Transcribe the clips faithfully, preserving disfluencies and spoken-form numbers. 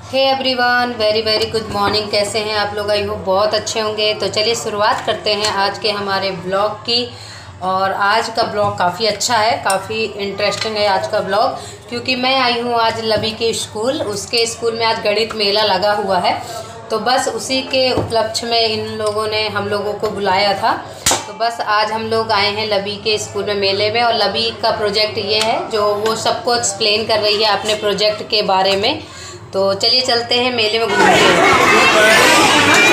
हे everyone, very very good morning. कैसे हैं आप लोग? आई होप बहुत अच्छे होंगे। तो चलिए शुरुआत करते हैं आज के हमारे ब्लॉग की। और आज का ब्लॉग काफ़ी अच्छा है, काफ़ी इंटरेस्टिंग है आज का ब्लॉग, क्योंकि मैं आई हूँ आज लवी के स्कूल। उसके स्कूल में आज गणित मेला लगा हुआ है, तो बस उसी के उपलक्ष्य में इन लोगों ने हम लोगों को बुलाया था। तो बस आज हम लोग आए हैं लवी के स्कूल में मेले में। और लवी का प्रोजेक्ट ये है जो वो सबको एक्सप्लेन कर रही है अपने प्रोजेक्ट के बारे में। तो चलिए चलते हैं मेले में घूमते हैं।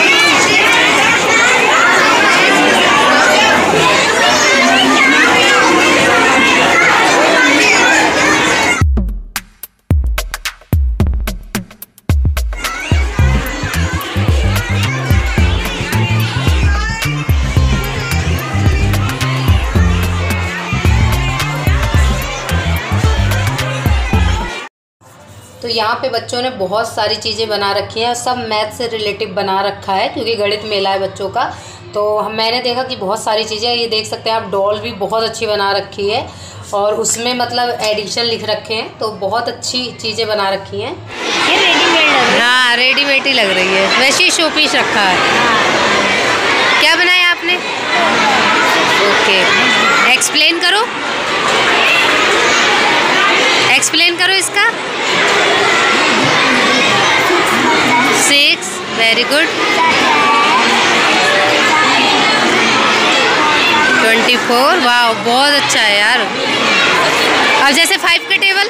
तो यहाँ पे बच्चों ने बहुत सारी चीज़ें बना रखी हैं, सब मैथ से रिलेटिव बना रखा है क्योंकि गणित मेला है बच्चों का। तो मैंने देखा कि बहुत सारी चीज़ें, ये देख सकते हैं आप, डॉल भी बहुत अच्छी बना रखी है और उसमें मतलब एडिशन लिख रखे हैं। तो बहुत अच्छी चीज़ें बना रखी हैं। ये रेडीमेड है? हाँ, रेडीमेड ही लग रही है, वैसे ही शो पीस रखा है। हाँ। क्या बनाया आपने? ओके, एक्सप्लेन करो, एक्सप्लेन करो इसका। Six, very good. Twenty four, वाह बहुत अच्छा है यार। अब जैसे फाइव का टेबल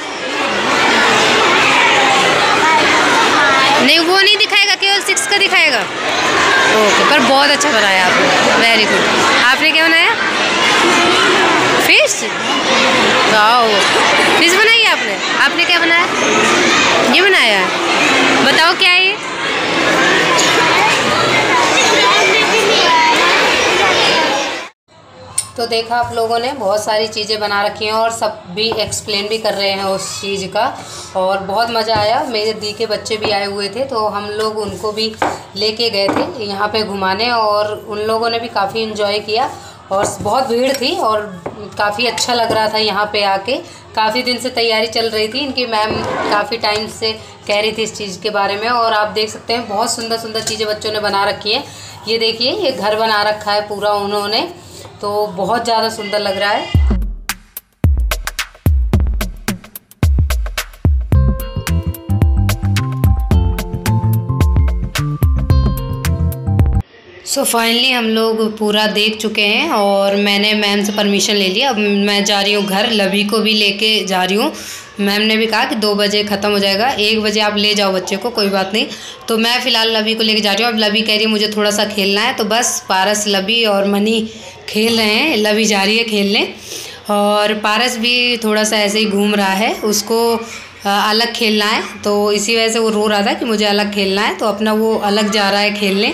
नहीं, वो नहीं दिखाएगा, केवल सिक्स का दिखाएगा। ओके, पर बहुत अच्छा बनाया आपने, वेरी गुड। आपने क्या बनाया? फिश, वाओ, फिश बनाई आपने। आपने क्या बनाया? ये बनाया है, बताओ क्या है ये? तो देखा आप लोगों ने, बहुत सारी चीज़ें बना रखी हैं और सब भी एक्सप्लेन भी कर रहे हैं उस चीज़ का। और बहुत मज़ा आया। मेरे दी के बच्चे भी आए हुए थे, तो हम लोग उनको भी लेके गए थे यहाँ पे घुमाने, और उन लोगों ने भी काफ़ी इन्जॉय किया। और बहुत भीड़ थी और काफ़ी अच्छा लग रहा था यहाँ पे आके। काफ़ी दिन से तैयारी चल रही थी, इनकी मैम काफ़ी टाइम से कह रही थी इस चीज़ के बारे में। और आप देख सकते हैं बहुत सुंदर सुंदर चीज़ें बच्चों ने बना रखी हैं। ये देखिए, ये घर बना रखा है पूरा उन्होंने, तो बहुत ज़्यादा सुंदर लग रहा है। सो so फाइनली हम लोग पूरा देख चुके हैं और मैंने मैम से परमिशन ले लिया। अब मैं जा रही हूँ घर, लवी को भी लेके जा रही हूँ। मैम ने भी कहा कि दो बजे ख़त्म हो जाएगा, एक बजे आप ले जाओ बच्चे को, कोई बात नहीं। तो मैं फ़िलहाल लवी को लेके जा रही हूँ। अब लवी कह रही है मुझे थोड़ा सा खेलना है, तो बस पारस, लवी और मनी खेल रहे हैं। लवी जा रही है खेलने और पारस भी थोड़ा सा ऐसे ही घूम रहा है, उसको अलग खेलना है। तो इसी वजह से वो रो रहा था कि मुझे अलग खेलना है, तो अपना वो अलग जा रहा है खेलने।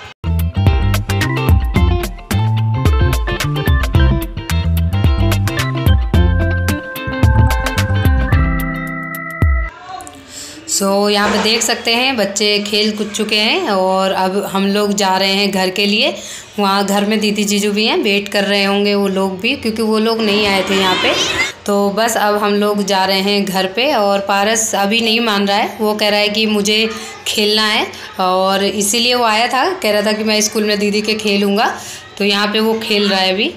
सो so, यहाँ पे देख सकते हैं बच्चे खेल कूद चुके हैं और अब हम लोग जा रहे हैं घर के लिए। वहाँ घर में दीदी जीजू भी हैं, वेट कर रहे होंगे वो लोग भी, क्योंकि वो लोग नहीं आए थे यहाँ पे। तो बस अब हम लोग जा रहे हैं घर पे। और पारस अभी नहीं मान रहा है, वो कह रहा है कि मुझे खेलना है, और इसीलिए वो आया था, कह रहा था कि मैं स्कूल में दीदी के खेलूँगा। तो यहाँ पर वो खेल रहा है अभी।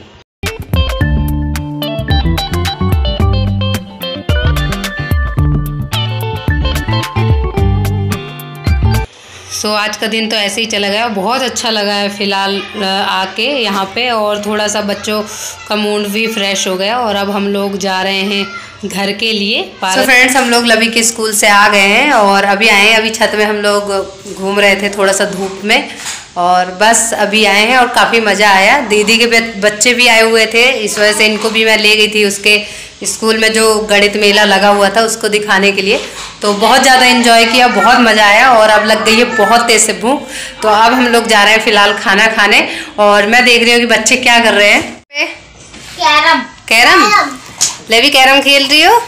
सो so, आज का दिन तो ऐसे ही चला गया। बहुत अच्छा लगा है फ़िलहाल आके यहाँ पे, और थोड़ा सा बच्चों का मूड भी फ्रेश हो गया। और अब हम लोग जा रहे हैं घर के लिए। तो फ्रेंड्स, हम लोग लवी के स्कूल से आ गए हैं और अभी आए हैं। अभी छत में हम लोग घूम रहे थे थोड़ा सा धूप में, और बस अभी आए हैं और काफ़ी मज़ा आया। दीदी के बच्चे भी आए हुए थे, इस वजह से इनको भी मैं ले गई थी उसके स्कूल में जो गणित मेला लगा हुआ था उसको दिखाने के लिए। तो बहुत ज़्यादा एंजॉय किया, बहुत मज़ा आया। और अब लग गई है बहुत तेज़ से भूख, तो अब हम लोग जा रहे हैं फ़िलहाल खाना खाने। और मैं देख रही हूँ कि बच्चे क्या कर रहे हैं। कैरम। कैरम? लवी कैरम खेल रही हो?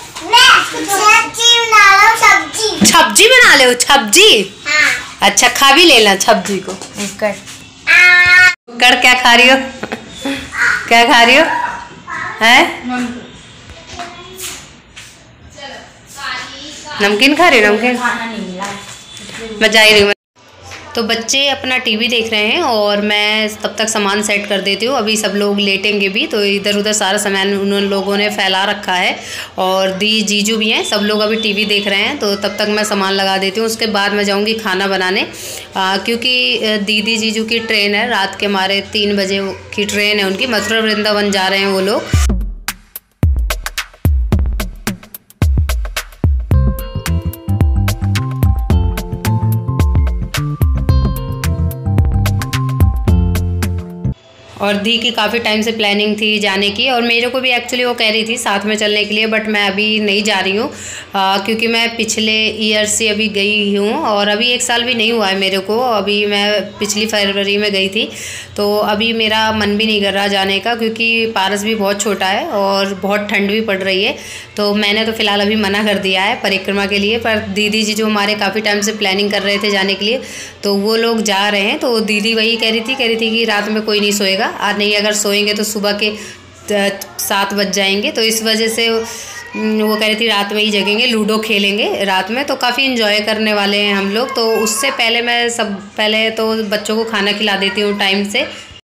सब्जी बना ले हो? सब्जी? हाँ। अच्छा, खा भी लेना सब्जी को। कर क्या खा रही हो? क्या खा रही हो? हैं? नमकीन खा रही हो? नमकीन? मैं जा ही रही हूँ। तो बच्चे अपना टीवी देख रहे हैं और मैं तब तक सामान सेट कर देती हूँ। अभी सब लोग लेटेंगे भी, तो इधर उधर सारा सामान उन लोगों ने फैला रखा है और दी जीजू भी हैं, सब लोग अभी टीवी देख रहे हैं। तो तब तक मैं सामान लगा देती हूँ, उसके बाद मैं जाऊँगी खाना बनाने, आ, क्योंकि दीदी जीजू की ट्रेन है रात के, हमारे तीन बजे की ट्रेन है उनकी। मथुरा वृंदावन जा रहे हैं वो लोग। और दी की काफ़ी टाइम से प्लानिंग थी जाने की, और मेरे को भी एक्चुअली वो कह रही थी साथ में चलने के लिए, बट मैं अभी नहीं जा रही हूँ क्योंकि मैं पिछले ईयर से अभी गई हूँ और अभी एक साल भी नहीं हुआ है मेरे को। अभी मैं पिछली फरवरी में गई थी, तो अभी मेरा मन भी नहीं कर रहा जाने का, क्योंकि पारस भी बहुत छोटा है और बहुत ठंड भी पड़ रही है। तो मैंने तो फ़िलहाल अभी मना कर दिया है परिक्रमा के लिए। पर दीदी जी जो हमारे काफ़ी टाइम से प्लानिंग कर रहे थे जाने के लिए, तो वो लोग जा रहे हैं। तो दीदी वही कह रही थी कह रही थी कि रात में कोई नहीं सोएगा, और नहीं अगर सोएंगे तो सुबह के सात बज जाएंगे। तो इस वजह से वो कह रही थी रात में ही जगेंगे, लूडो खेलेंगे रात में, तो काफ़ी इन्जॉय करने वाले हैं हम लोग। तो उससे पहले मैं सब पहले तो बच्चों को खाना खिला देती हूँ टाइम से।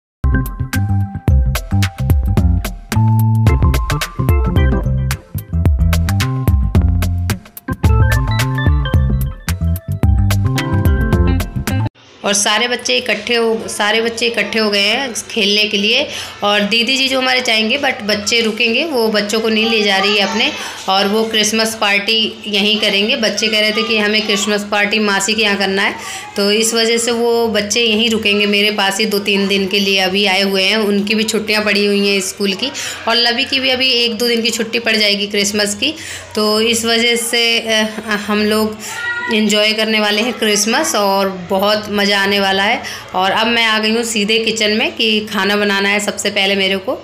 और सारे बच्चे इकट्ठे हो सारे बच्चे इकट्ठे हो गए हैं खेलने के लिए। और दीदी जी जो हमारे जाएंगे, बट बच्चे रुकेंगे, वो बच्चों को नहीं ले जा रही है अपने, और वो क्रिसमस पार्टी यहीं करेंगे। बच्चे कह रहे थे कि हमें क्रिसमस पार्टी मासी के यहाँ करना है, तो इस वजह से वो बच्चे यहीं रुकेंगे मेरे पास ही दो तीन दिन के लिए। अभी आए हुए हैं, उनकी भी छुट्टियाँ पड़ी हुई हैं स्कूल की, और लवी की भी अभी एक दो दिन की छुट्टी पड़ जाएगी क्रिसमस की। तो इस वजह से हम लोग इन्जॉय करने वाले हैं क्रिसमस, और बहुत मज़ा आने वाला है। और अब मैं आ गई हूँ सीधे किचन में कि खाना बनाना है सबसे पहले मेरे को।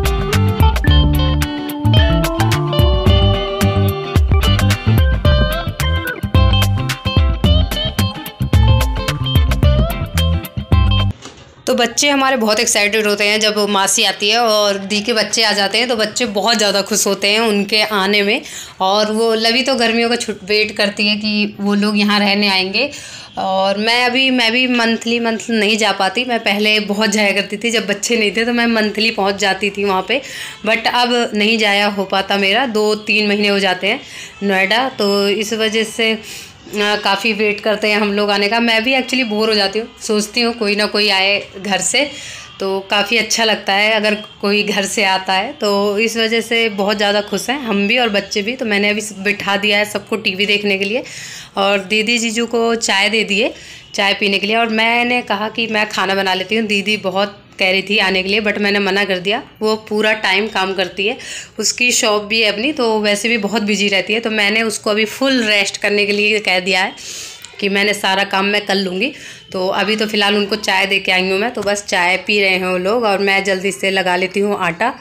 तो बच्चे हमारे बहुत एक्साइटेड होते हैं जब मासी आती है और दी के बच्चे आ जाते हैं, तो बच्चे बहुत ज़्यादा खुश होते हैं उनके आने में। और वो लवी तो गर्मियों का छुट वेट करती है कि वो लोग यहाँ रहने आएंगे। और मैं अभी मैं भी मंथली मंथ नहीं जा पाती। मैं पहले बहुत जाया करती थी, जब बच्चे नहीं थे तो मैं मंथली पहुँच जाती थी वहाँ पे, बट अब नहीं जाया हो पाता मेरा। दो तीन महीने हो जाते हैं नोएडा, तो इस वजह से काफ़ी वेट करते हैं हम लोग आने का। मैं भी एक्चुअली बोर हो जाती हूँ, सोचती हूँ कोई ना कोई आए घर से, तो काफ़ी अच्छा लगता है अगर कोई घर से आता है। तो इस वजह से बहुत ज़्यादा खुश हैं हम भी और बच्चे भी। तो मैंने अभी बिठा दिया है सबको टीवी देखने के लिए, और दीदी जीजू को चाय दे दिए चाय पीने के लिए। और मैंने कहा कि मैं खाना बना लेती हूँ। दीदी बहुत कह रही थी आने के लिए, बट मैंने मना कर दिया। वो पूरा टाइम काम करती है, उसकी शॉप भी है अपनी, तो वैसे भी बहुत बिजी रहती है। तो मैंने उसको अभी फुल रेस्ट करने के लिए कह दिया है कि मैंने सारा काम मैं कर लूँगी। तो अभी तो फ़िलहाल उनको चाय दे के आई हूँ मैं, तो बस चाय पी रहे हैं वो लोग, और मैं जल्दी से लगा लेती हूँ आटा।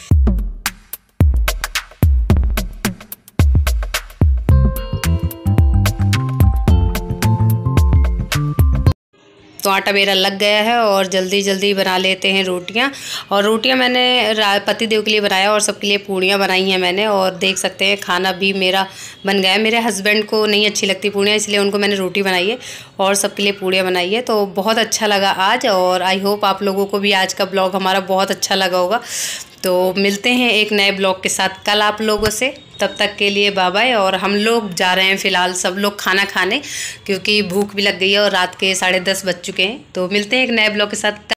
तो आटा मेरा लग गया है और जल्दी जल्दी बना लेते हैं रोटियां। और रोटियां मैंने पति देव के लिए बनाया और सबके लिए पूड़ियाँ बनाई हैं मैंने। और देख सकते हैं खाना भी मेरा बन गया है। मेरे हस्बैंड को नहीं अच्छी लगती पूड़ियाँ, इसलिए उनको मैंने रोटी बनाई है और सबके लिए पूड़ियाँ बनाई है। तो बहुत अच्छा लगा आज, और आई होप आप लोगों को भी आज का ब्लॉग हमारा बहुत अच्छा लगा होगा। तो मिलते हैं एक नए ब्लॉग के साथ कल आप लोगों से। तब तक के लिए बाय बाय। और हम लोग जा रहे हैं फ़िलहाल सब लोग खाना खाने, क्योंकि भूख भी लग गई है और रात के साढ़े दस बज चुके हैं। तो मिलते हैं एक नए ब्लॉग के साथ।